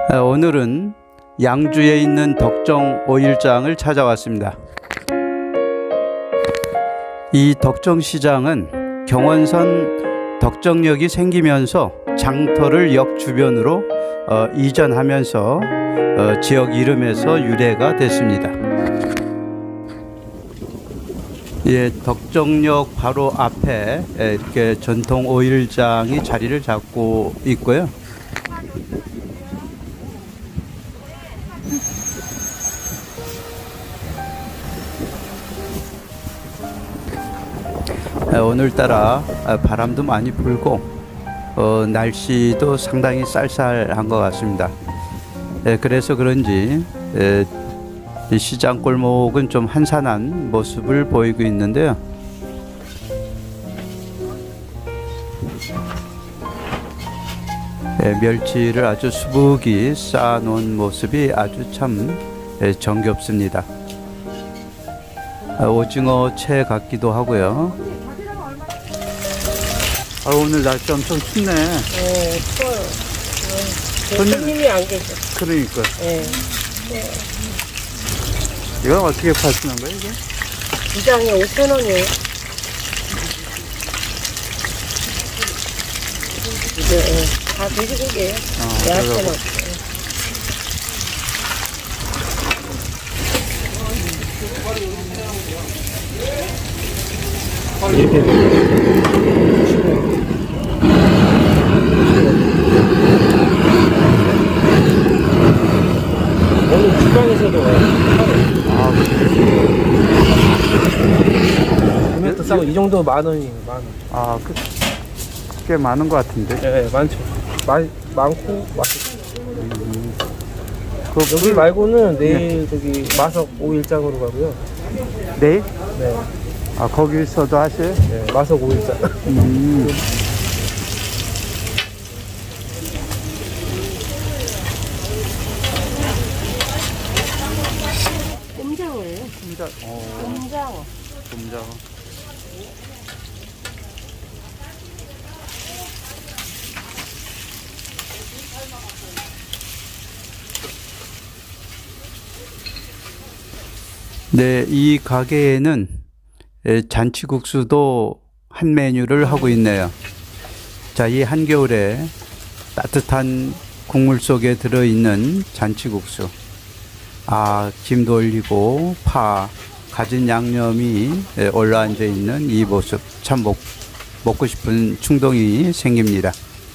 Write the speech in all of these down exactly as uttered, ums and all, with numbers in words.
오늘은 양주에 있는 덕정 오일장을 찾아왔습니다. 이 덕정시장은 경원선 덕정역이 생기면서 장터를 역 주변으로 어, 이전하면서 어, 지역 이름에서 유래가 됐습니다. 예, 덕정역 바로 앞에 이렇게 전통 오일장이 자리를 잡고 있고요. 오늘따라 바람도 많이 불고 어, 날씨도 상당히 쌀쌀한 것 같습니다. 예, 그래서 그런지 예, 이 시장 골목은 좀 한산한 모습을 보이고 있는데요. 예, 멸치를 아주 수북이 쌓아놓은 모습이 아주 참 예, 정겹습니다. 아, 오징어 채 같기도 하고요. 아, 오늘 날씨 엄청 춥네. 네, 추워요. 네. 손님, 손님이 안 계셔. 그러니까. 네. 네. 이건 어떻게 파시는 거예요, 이게? 두 장에 오천 원이에요. 이게, 네. 다 돼지고기예요. 어, 야채는 없어요. 오늘 주방에서도 아, 금액도 싸고 이 정도 만 원이에요, 만 원. 아, 그, 꽤 많은 것 같은데. 네, 많죠. 많, 많고 맛있고. 음. 그 여기 불... 말고는 내일 저기 마석 오일장으로 가고요. 내일? 네. 아, 거기서도 하세요? 네, 마석 오일장. 음. 꼼장어예요. 꼼장, 어. 꼼장어. 꼼장어. 네, 이 가게에는 잔치국수도 한 메뉴를 하고 있네요. 자, 이 한겨울에 따뜻한 국물 속에 들어있는 잔치국수. 아, 김도 올리고 파, 가진 양념이 올라앉아 있는 이 모습. 참 먹, 먹고 싶은 충동이 생깁니다.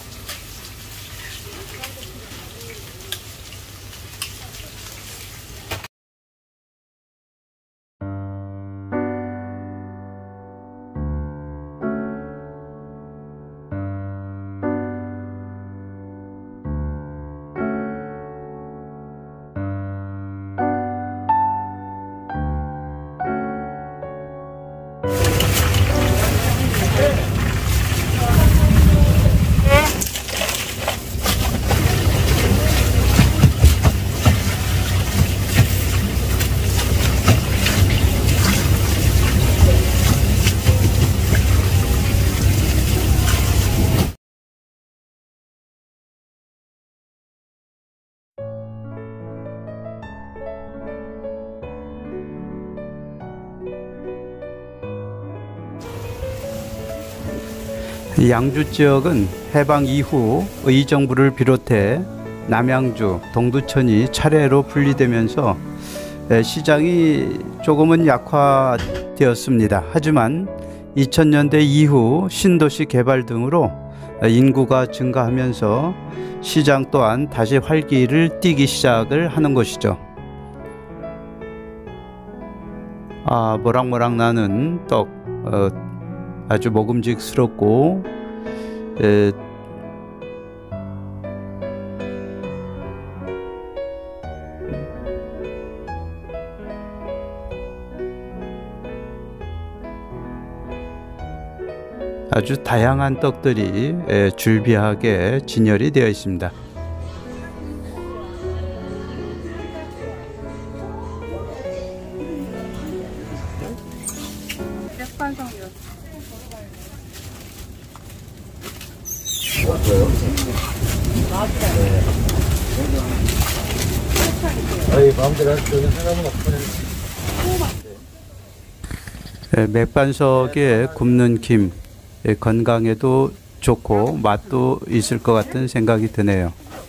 양주 지역은 해방 이후 의정부를 비롯해 남양주, 동두천이 차례로 분리되면서 시장이 조금은 약화되었습니다. 하지만 이천 년대 이후 신도시 개발 등으로 인구가 증가하면서 시장 또한 다시 활기를 띠기 시작을 하는 것이죠. 아, 모락모락 나는 떡, 어, 아주 먹음직스럽고 에, 아주 다양한 떡들이 에, 줄비하게 진열이 되어 있습니다. 백반성이요. 맞아요. 네. 아이 마음대로 할 수 있는 사람은 없어요. 예, 맥반석에 굽는 김, 예, 건강에도 좋고 맛도 있을 것 같은 생각이 드네요.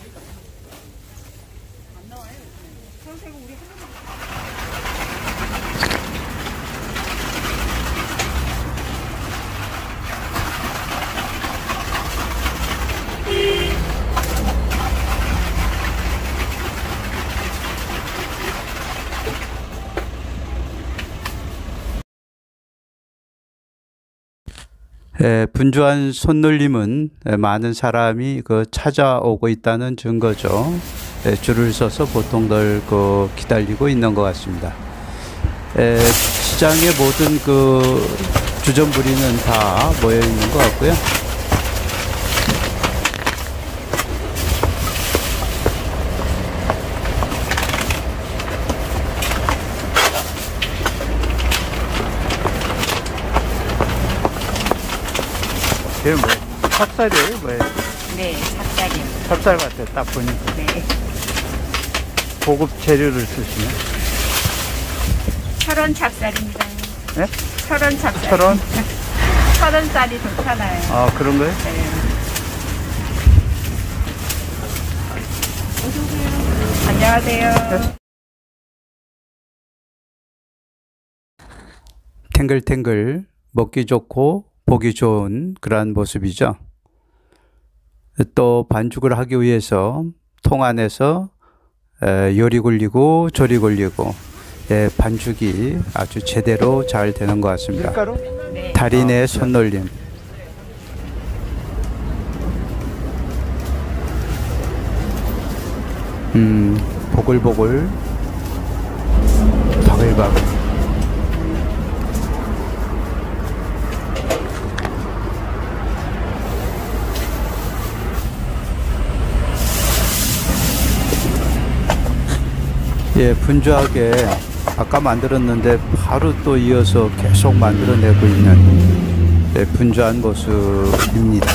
예, 분주한 손놀림은 예, 많은 사람이 그 찾아오고 있다는 증거죠. 예, 줄을 서서 보통들 그 기다리고 있는 것 같습니다. 예, 시장의 모든 그 주전부리는 다 모여 있는 것 같고요. 이게 뭐 찹쌀이에요? 뭐예요? 네, 찹쌀이요. 찹쌀 같아요. 딱 보니까. 네. 고급 재료를 쓰시네. 철원 찹쌀입니다. 네? 철원 찹쌀. 철원? 철원 쌀이 좋잖아요. 아, 그런 거예요? 네. 안녕하세요. 탱글탱글 먹기 좋고 보기 좋은 그러한 모습이죠. 또 반죽을 하기 위해서 통 안에서 요리 굴리고 조리 굴리고 예, 반죽이 아주 제대로 잘 되는 것 같습니다. 밀가루? 네. 달인의 손놀림. 음, 보글보글 바글바글. 예, 분주하게 아까 만들었는데 바로 또 이어서 계속 만들어내고 있는 예, 분주한 모습입니다.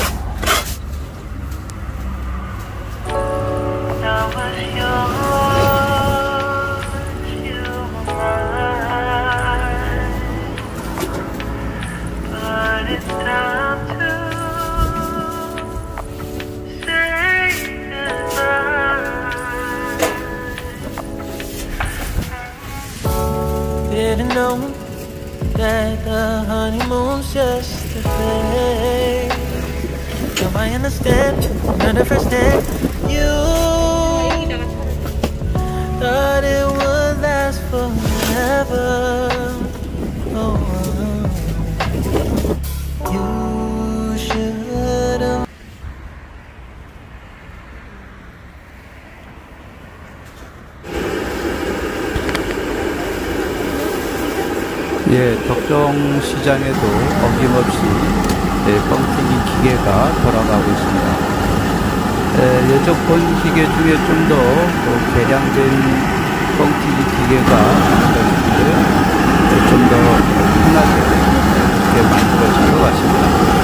Didn't know that the honeymoon's just a phase. Now I understand, not the first day. You thought it would last forever. Oh, you should have. 예, 덕정 시장에도 어김없이 예, 뻥튀기 기계가 돌아가고 있습니다. 예, 여적 본 기계 중에 좀 더 개량된 뻥튀기 기계가 만들어지고요. 예, 좀 더 편하게 이렇게 만들어진 것 같습니다.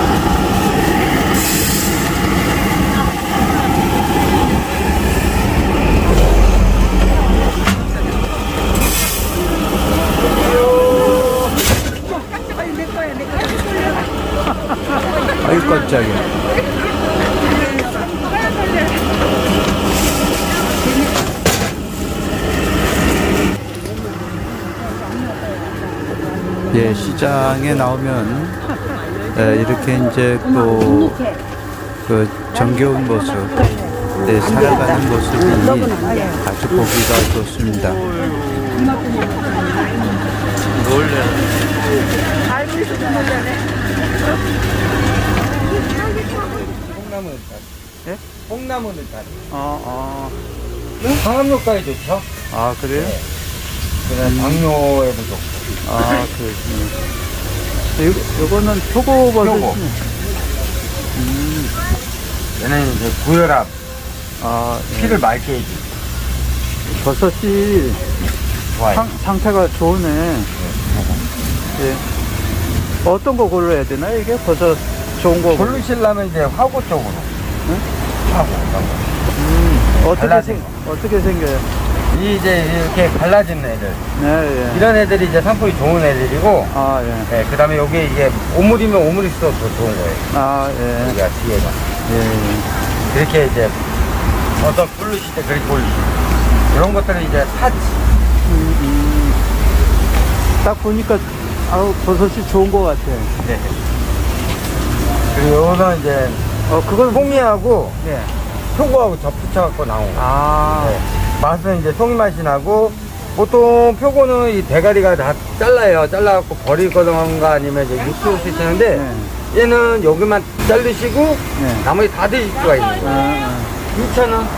아이 깜짝이야. 예, 시장에 나오면 예, 이렇게 이제 또 그 정겨운 모습, 예, 살아가는 모습이 아주 보기가 좋습니다. 놀래. 알고 있어도 놀라네. 콩나무는 딸. 예? 콩나무는 딸. 아, 아, 항암효과에 좋죠. 아 그래요? 그다음 당뇨에도 좋고. 아, 그렇군요. 이거, 이거는 표고버섯. 표고. 음, 얘는 이제 고혈압, 아, 예. 피를 맑게 해주. 버섯이 좋아요. 상, 상태가 좋으네. 예. 어떤 거 골라야 되나요? 이게 버섯 좋은 거. 고르시려면 이제 화고 쪽으로. 응? 화고. 음, 어떻게, 갈라진 생, 어떻게 생겨요? 이 이제 이렇게 갈라지는 애들. 네, 예. 이런 애들이 이제 산불이 좋은 애들이고, 아, 예. 네, 그 다음에 여기 이게 오물이면 오물이 있어도 더 좋은 거예요. 아, 예. 여기가 뒤에가. 예. 그렇게 이제 버섯 뿔르실 때 그렇게 올리시고. 이런 것들은 이제 파지. 음, 음. 딱 보니까, 아우, 버섯이 좋은 것 같아. 네. 그리고 요거는 이제, 어, 그건 송이하고 네. 표고하고 접붙여갖고 나온 거. 아, 네. 맛은 이제 송이 맛이 나고, 보통 표고는 이 대가리가 다 잘라요. 잘라갖고 버리거나 아니면 이제 육수로 쓰시는데, 네. 얘는 여기만 자르시고, 네. 나머지 다 드실 수가 있는 아, 거예요. 아. 이천 원.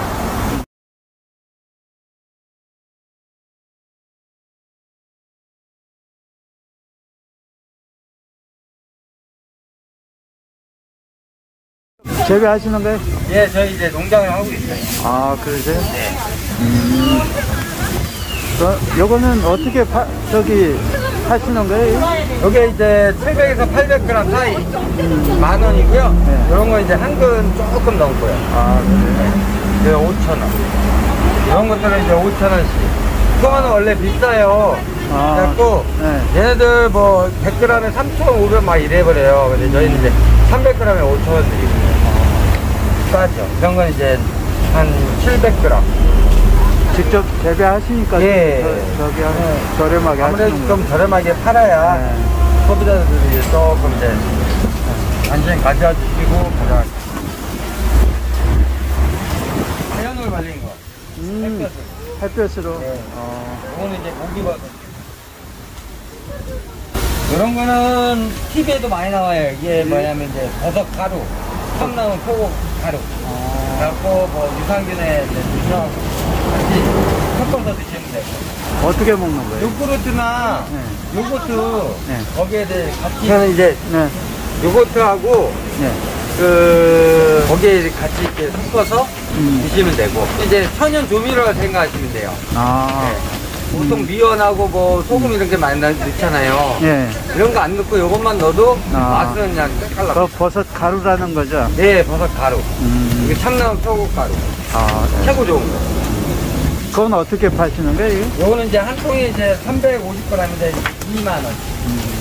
재배하시는 거예요? 예, 저희 이제 농장을 하고 있어요. 아, 그러세요? 네. 음. 그, 요거는 어떻게 파, 저기, 하시는 거예요? 요게 이제 칠백에서 팔백 그램 사이 만 원이고요. 네. 이런 거 이제 한근 조금 넘고요. 아, 그래요? 이제 오천 원. 이런 것들은 이제 오천 원씩. 그거는 원래 비싸요. 아, 그래갖고 네. 얘네들 뭐 백 그램에 삼천오백 막 이래버려요. 근데 저희는 이제 삼백 그램에 오천 원 드리고. 싸죠. 이런 건 이제 한 칠백 그램. 직접 재배하시니까 예. 저, 저기 한 저렴하게 아무래도 하시는 좀 거예요. 저렴하게 팔아야 네. 소비자들이 조금 이제 관심 가져주시고 가져가. 자연을 발린 거. 음, 햇볕으로. 네. 어, 이거는 이제 고기버섯. 이런 거는 티비에도 많이 나와요. 이게 뭐냐면 이제 버섯 가루, 컵나무 표고 가루. 어, 그래갖고 뭐 유산균에 이제 누수하고 같이 섞어서 드시면 되고. 어떻게 먹는 거예요? 요구르트나 네. 요거트 네. 거기에 대해 같이 저는 이제 네. 요거트하고 네. 그 거기에 같이 이렇게 섞어서 음. 드시면 되고 이제 천연 조미료라 생각하시면 돼요. 아, 네. 보통 미연하고 뭐 소금 이런 게 많이 넣- 넣잖아요. 예. 이런 거 안 넣고 요것만 넣어도 아. 맛은 그냥 그 깔라. 버섯 가루라는 거죠? 네, 버섯 가루. 음. 이게 참나무 표고 가루. 아, 네. 최고 좋은 거. 그건 어떻게 파시는 거예요? 이게? 요거는 이제 한 통에 이제 삼백오십 그램인데 이만 원. 음.